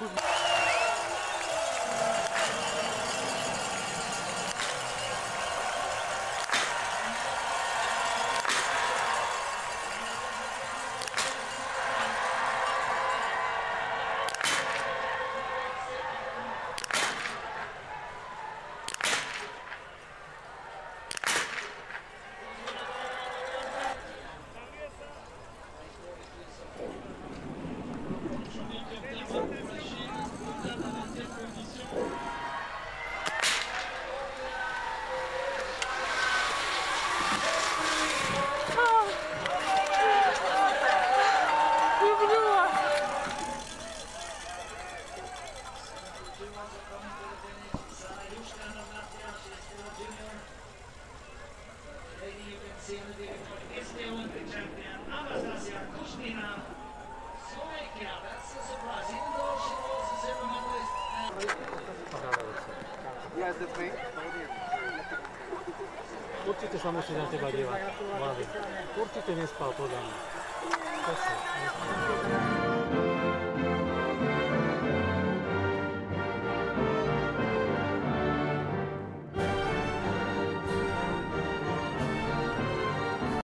Olympic champion Anastazia Kuzmina of Slovakia. That's a surprise, even though she was a silver medalist. Určite sa musí na teba dívať. Určite nespal podľa mňa.